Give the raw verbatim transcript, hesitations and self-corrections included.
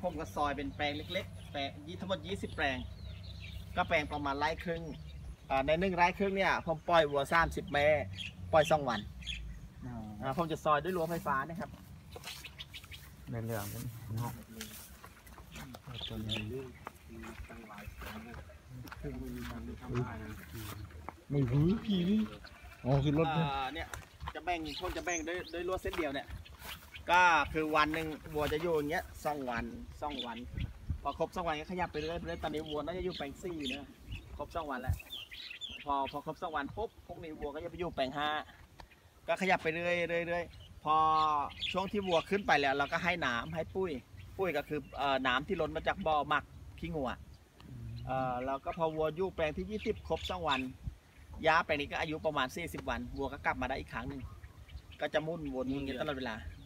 ผมก็ซอยเป็นแปลงเล็กๆแปลงยี่ทั้งหมดยี่สิบแปลงก็แปลงประมาณไร่ครึ่งในหนึ่งไร่ครึ่งเนี่ยผมปล่อยวัวสามสิบแม่ปล่อยสองวันผมจะซอยด้วยรั้วไฟฟ้านะครับในเรื่องนี้ไม่รู้พี่อ๋อคือรถเนี่ยจะแบ่งผมจะแบ่งด้วยด้วยรั้วเส้นเดียวเนี่ยก็คือวันหนึ่งวัวจะอยู่อย่างเงี้ยสองวันสองวันพอครบสองวันก็ขยับไปเรื่อยๆตอนนี้วัวน่าจะอยู่แปลงสี่นะครบสองวันแล้วพอพอครบสองวันปุ๊บพวกนี้วัวก็จะไปอยู่แปลงห้าก็ขยับไปเรื่อยๆเรื่อยๆพอช่วงที่วัวขึ้นไปแล้วเราก็ให้น้ำให้ปุ้ยปุ้ยก็คือน้ำที่ล้นมาจากบ่อหมักขี้งัวแล้วก็พอวัวอยู่แปลงที่ยี่สิบครบสองวันย้าแปลงนี้ก็อายุประมาณสี่สิบวันวัวก็กลับมาได้อีกครั้งหนึ่งก็จะมุ่นวนอย่างนี้ตลอดเวลา